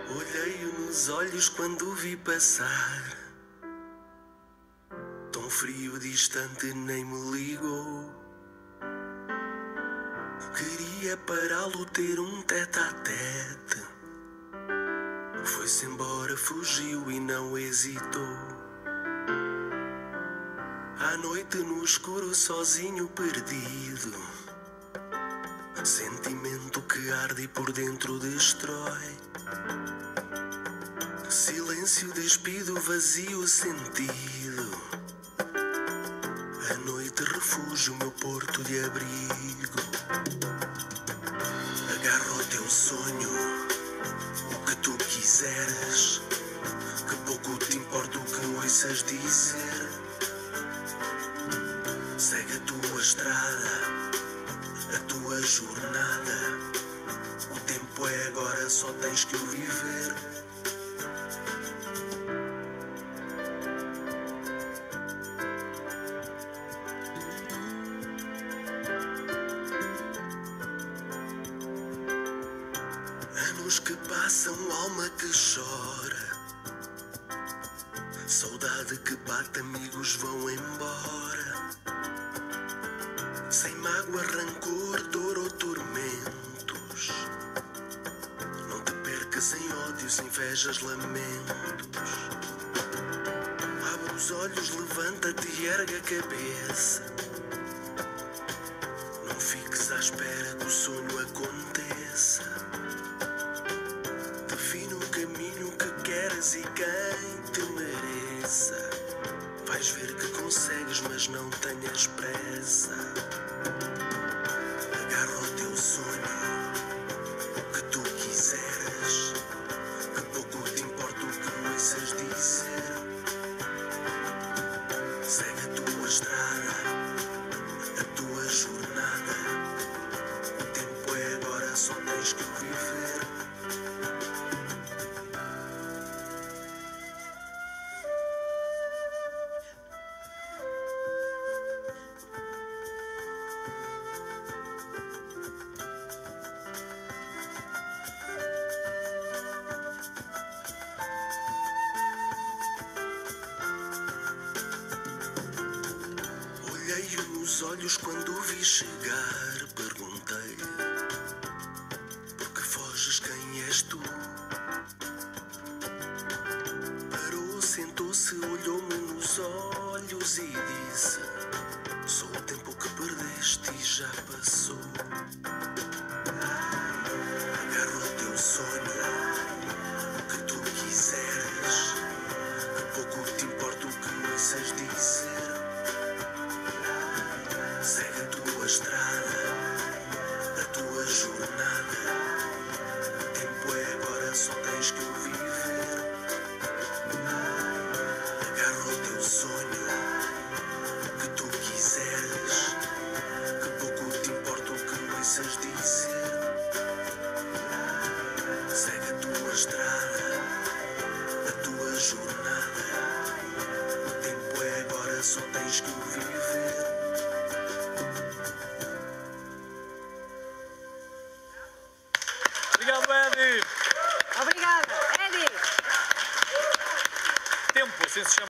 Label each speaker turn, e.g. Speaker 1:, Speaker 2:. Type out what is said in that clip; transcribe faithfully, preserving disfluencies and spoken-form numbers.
Speaker 1: Olhei-o nos olhos quando o vi passar, tão frio, distante, nem me ligou. Queria pará-lo, ter um tete-a-tete. Foi-se embora, fugiu e não hesitou. À noite no escuro, sozinho, perdido, sentimento que arde e por dentro destrói. Silêncio, despido, vazio, sentido. A noite, refúgio, meu porto de abrigo. Agarra o teu sonho, o que tu quiseres, que pouco te importa o que ouças dizer. Segue a tua estrada, a tua jornada. O tempo é agora, só tens que o viver. Anos que passam, alma que chora, saudade que bate, amigos vão embora. Sem mágoa, rancor, dor ou tormentos. Não te percas em ódios, invejas, lamentos. Abre os olhos, levanta-te e ergue a cabeça. Não fiques à espera que o sonho aconteça. Define o caminho que queres e quem te mereça. Vais ver que consegues, mas não tenhas pressa. Agarra o teu sonho, o que tu quiseres, que pouco te importa o que ouças dizer. Segue a tua estrada, a tua jornada. O tempo é agora, só tens que o viver. Olhei-o nos olhos quando o vi chegar. Perguntei: por que foges, quem és tu? Parou, sentou-se, olhou-me nos olhos e disse: sou o tempo que perdeste e já passou. Agarra o teu sonho, o que tu quiseres, que pouco te importa o que ouças dizer. Segue a tua estrada, a tua jornada. O tempo é agora, só tens que o viver. Agarra o teu sonho, o que tu quiseres, que pouco te importa o que ouças dizer. Segue a tua estrada, a tua jornada. O tempo é agora, só tens que o viver.
Speaker 2: Obrigado, Eddie!
Speaker 3: Obrigada, Eddie!
Speaker 2: Tempo, assim se chama.